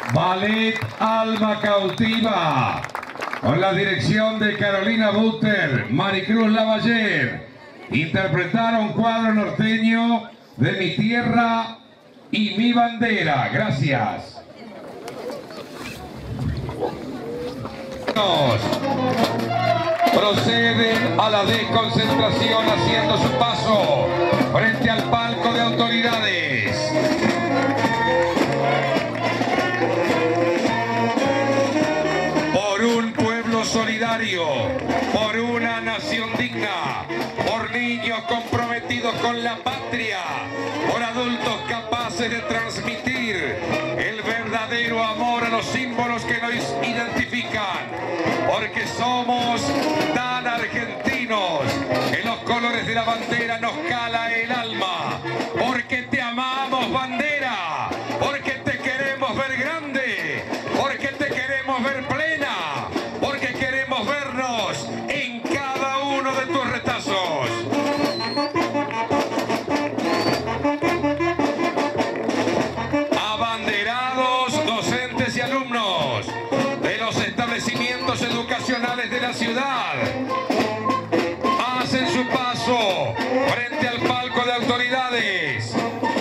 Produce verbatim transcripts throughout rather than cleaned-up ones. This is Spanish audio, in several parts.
Ballet Alma Cautiva, con la dirección de Carolina Butter, Maricruz Lavaller, interpretaron cuadro norteño de Mi Tierra y Mi Bandera. Gracias. Proceden a la desconcentración haciendo su paso frente al palco de autoridades. Por un pueblo solidario, por una nación digna, por niños comprometidos con la patria, por adultos capaces de transmitir el verdadero amor a los símbolos que nos identifican, porque somos tan argentinos que los colores de la bandera nos cala el alma, porque te amamos, bandera, porque te queremos ver grande, porque te queremos ver plena, porque queremos vernos en cada uno de tus retazos. Abanderados, docentes y alumnos de los establecimientos educacionales de la ciudad, hacen su paso frente al palco de autoridades.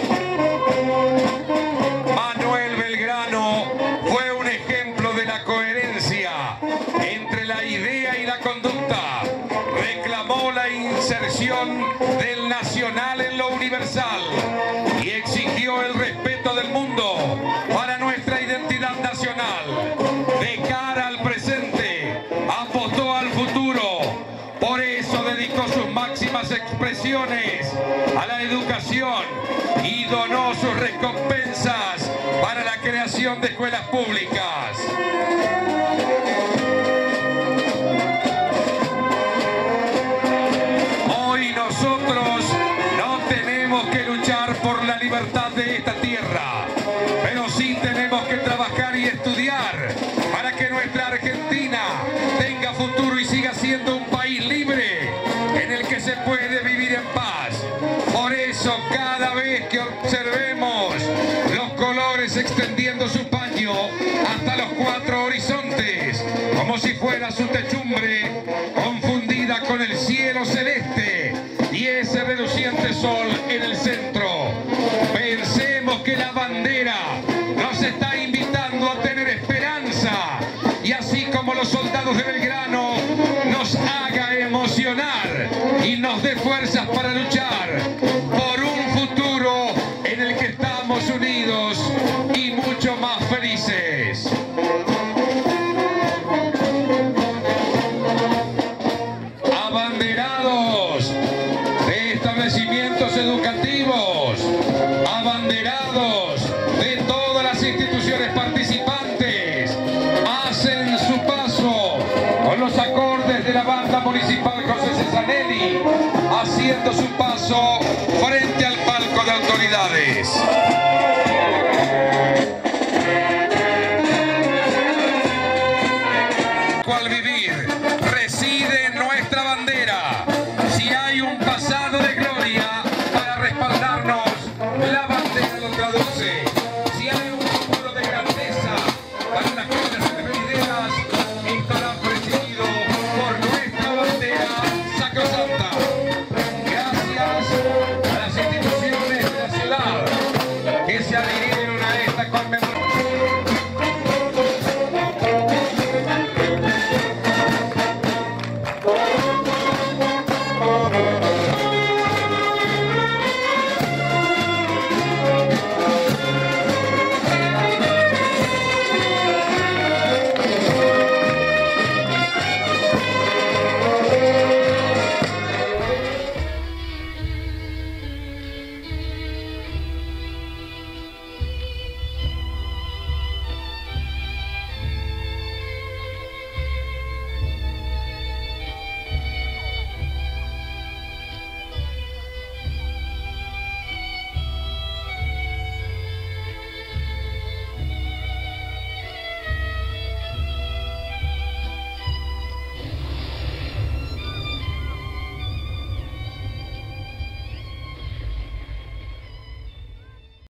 Manuel Belgrano fue un ejemplo de la coherencia entre la idea y la conducta. Reclamó la inserción del nacional en lo universal y exigió el respeto del mundo para nuestra identidad nacional. De cara al presente, apostó al futuro. Por eso dedicó sus máximas expresiones a la educación y donó sus recompensas para la creación de escuelas públicas. Hoy nosotros no tenemos que luchar por la libertad de esta tierra, pero sí tenemos que trabajar y estudiar para que nuestra Argentina tenga futuro y siga siendo un país libre en el que se puede vivir en paz. Por eso, cada vez que observemos los colores extendiendo su paño hasta los cuatro horizontes, como si fuera su techumbre confundida con el cielo celeste y ese reluciente sol en el centro, pensemos que la bandera nos está invitando a tener esperanza, y así como los soldados de Belgrano nos haga emocionar y nos dé fuerzas para luchar por un futuro en el que estamos unidos y mucho más felices. Abanderados de establecimientos educativos, abanderados de todas las instituciones participantes, hacen su paso con los acordes de la banda municipal José Cesanelli, haciendo su paso frente al palco de autoridades.